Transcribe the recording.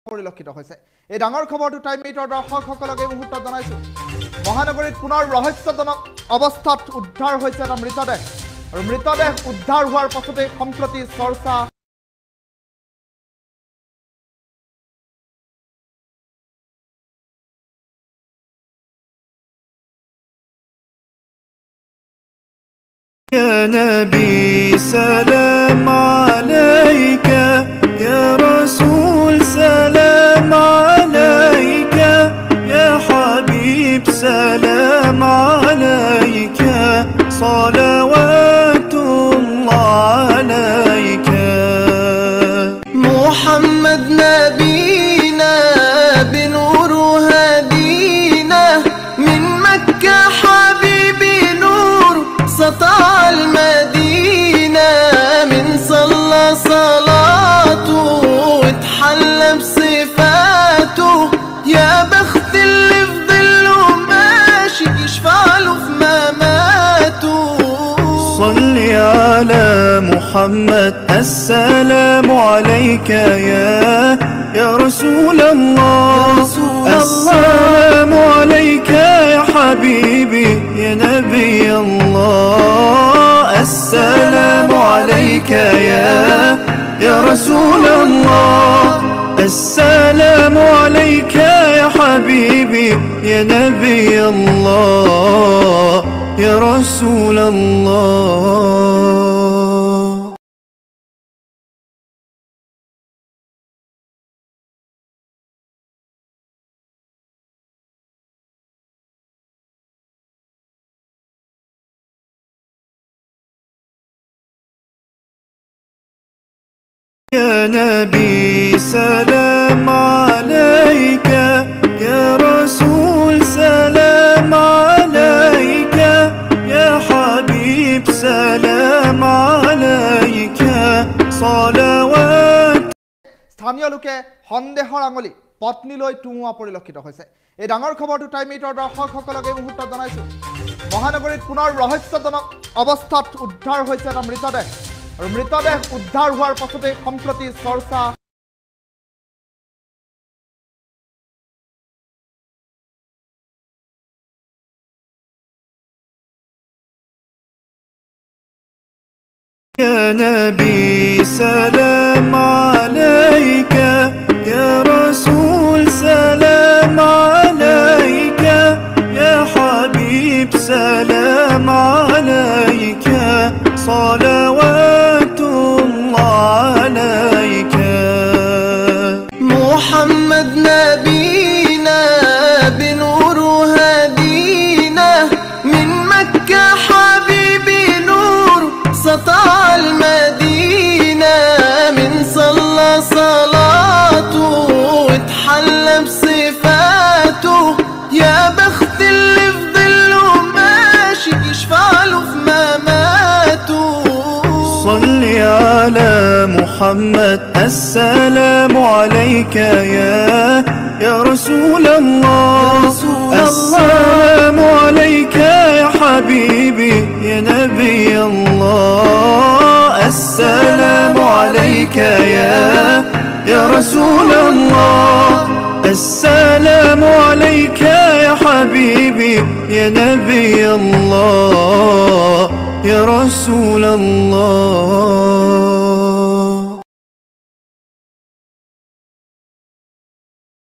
পৰিলক্ষিত হৈছে। এই ডাঙৰ খবৰটো টাইম 8ৰ দৰ্শকসকলক এই মুহূৰ্তত জনাইছো। মহানগৰীত পুনৰ ৰহস্যজনক অৱস্থাত উদ্ধাৰ হৈছে এটা মৃতদেহ আৰু মৃতদেহ উদ্ধাৰ হোৱাৰ পাছতে সম্প্ৰতি চৰ্চা يا نبي سلام عليك يا رسول سلام عليك يا حبيب سلام عليك صلوات الله عليك محمد نبينا بنور هدينا من مكة حبيبي نور سطع المدينة من صلى صلاته واتحلى بصفاته يا بخت اللي في ظله ماشي يشفع له في مماته صل على محمد السلام عليك يا رسول الله السلام عليك يا حبيبي يا نبي الله السلام عليك يا رسول الله السلام عليك يا حبيبي يا نبي الله يا رسول الله يا نبي سلام عليك يا رسول سلام عليك يا حبيب سلام عليك صلوات স্থানীয় লোকে সন্দেহৰ আঙুলি পত্নীলৈ টুঙোৱা পৰিলক্ষিত হৈছে। এই ডাঙৰ খবৰটো টাইম 8ৰ দৰ্শকসকলক এই মুহূৰ্তত জনাইছো। মহানগৰীত পুনৰ ৰহস্যজনক অৱস্থাত উদ্ধাৰ হৈছে এটা মৃতদেহ আৰু মৃতদেহ উদ্ধাৰ হোৱাৰ পাছতে সম্প্ৰতি চৰ্চা يا نبي سلام عليك يا رسول سلام عليك يا حبيب سلام عليك صلوات الله عليك محمد نبينا بنور هدينا من مكة حبيبي نور سطع المدينة من صلى صلاته واتحلى بصفاته يا بخت اللي في ظله ماشي يشفع له في مماته صل على محمد السلام عليك يا رسول الله السلام عليك يا حبيبي يا نبي الله السلام عليك يا رسول الله السلام عليك يا حبيبي يا نبي الله يا رسول الله